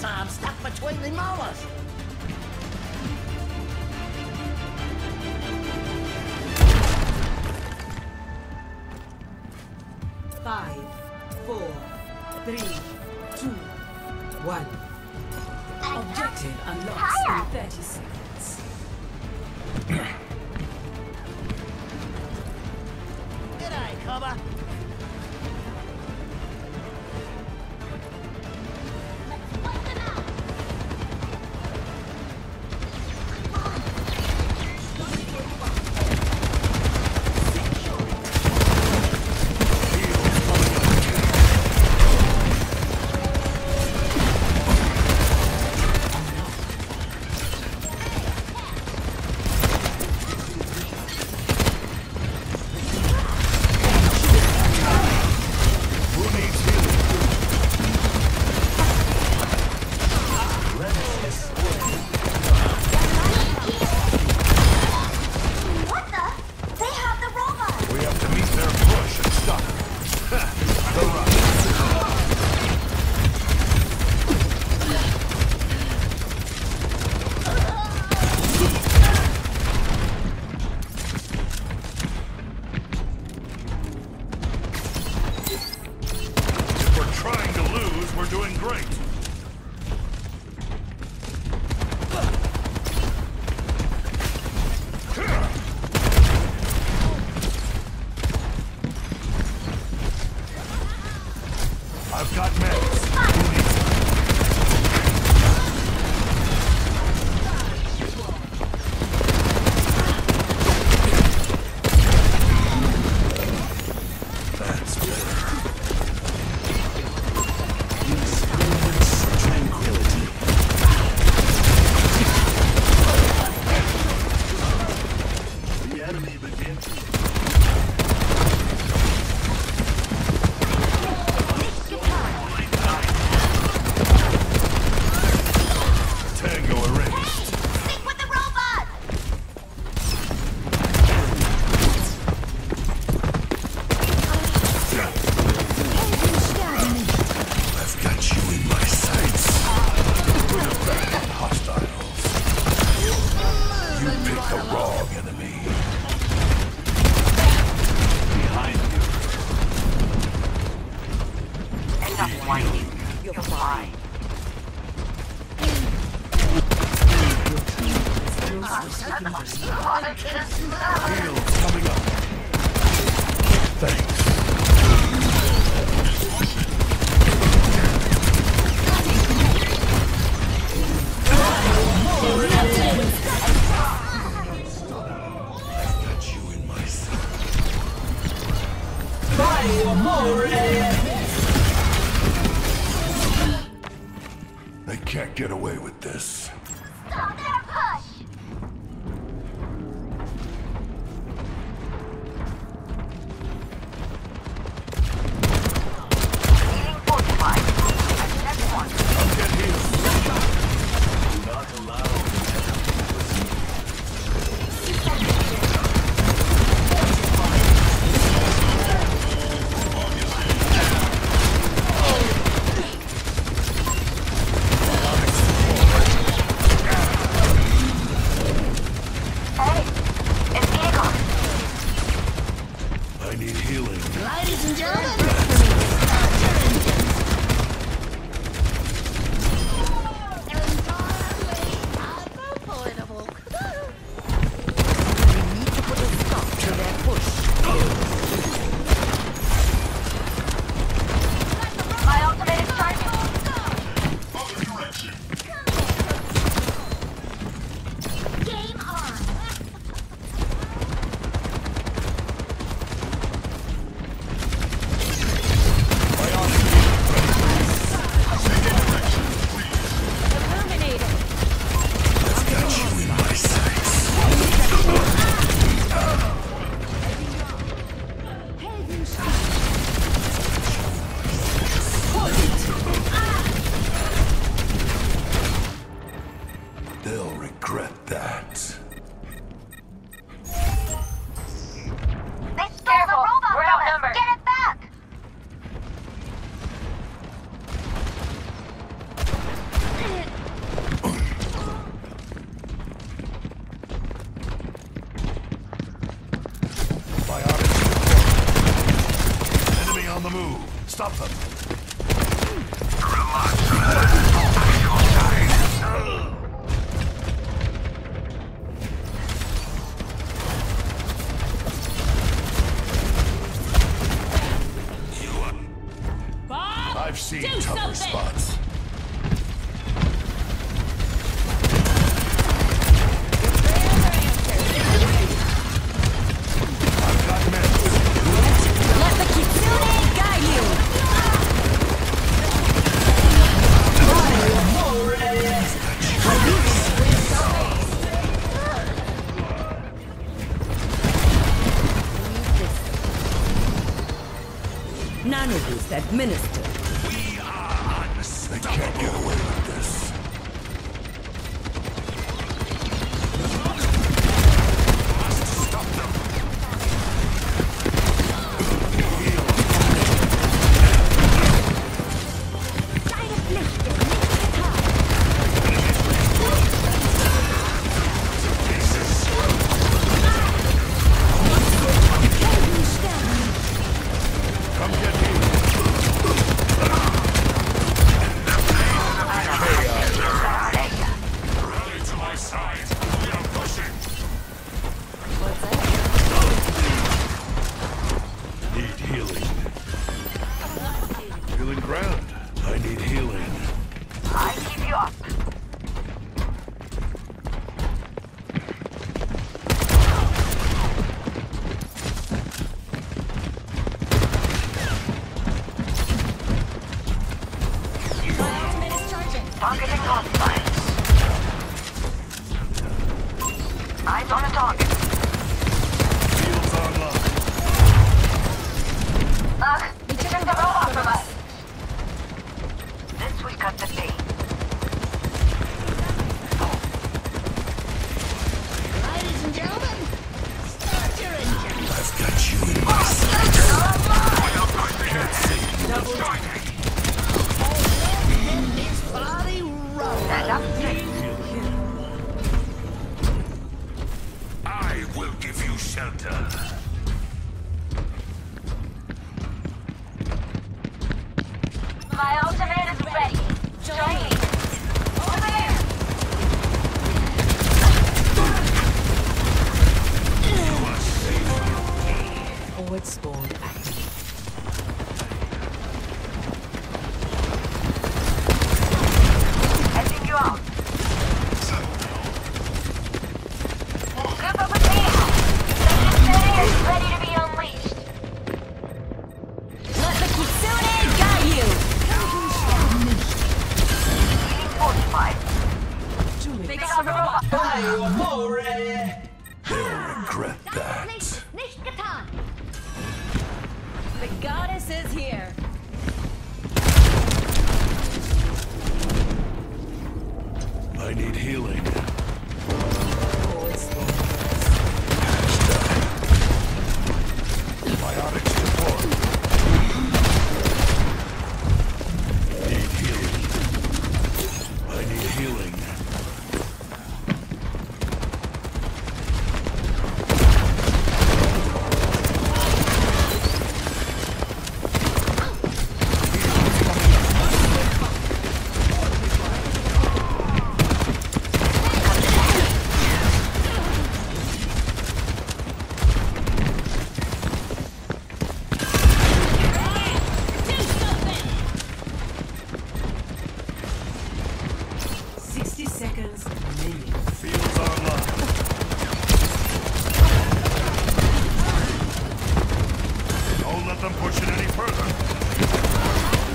I'm stuck between the molars. Five, 4, 3, 2, 1. Objective unlocks in 30 seconds. G'day, cobber. I've got medics. That's better. Experience tranquility. The enemy begins. You're fine. Heals coming up. Thanks. I've got you in my sight. They can't get away with this. Stop their push! Being fortified. Next one. I'll get healed. Do not allow stop them. Bob, I've seen do tougher something. spots. I've got men. Let the Kitsune guide you! None of these administered. They can't get away with this. Stop them. Deine Pflicht ist nicht getan. Come get me. Rally to my side. We are pushing. Need healing. Healing ground. I need healing. I keep you up. Targeting hostiles. Eyes on a target. Shields online. Ugh, it took the robot from us. This will cut the bait. Ladies and gentlemen, start your engines. I've got you in my sights. Can't see. Let this party roll. Stand up straight. I will give you shelter. My ultimate is ready. Join me. Over there. Forward spawn active. Heading you out. Group up with me. The Kitsune is ready to be unleashed. Let the Kitsune guide you! Being fortified. Big Pick up the robot. They'll regret that. Pflicht nicht getan. The goddess is here. I need healing. Forward spawn. Biotics deployed. Need healing. I need healing. Fields online. Don't let them push it any further.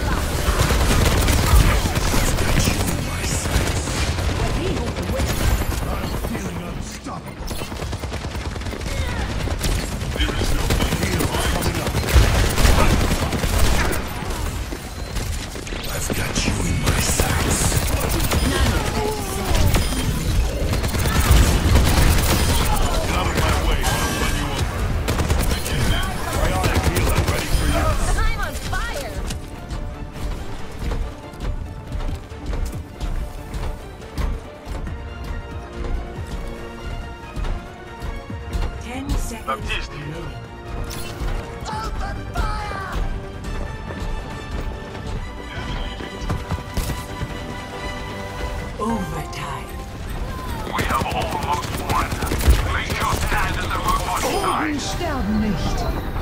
I'm feeling unstoppable. There is no heal coming up. I've got you in my sights. Get out of my way, I'll run you over. Bionic healer ready for use. I'm on fire! 10 seconds remaining. Open fire! sterben nicht.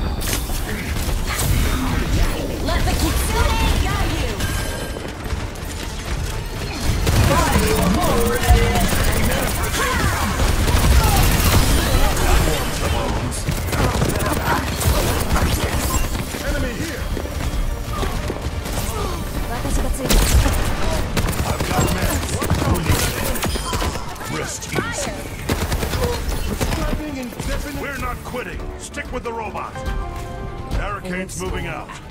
Let the Kitsune guide you. Enemy here! I've got men. Who needs it? Rest easy. We're not quitting. Stick with the robot. Barricade's moving out.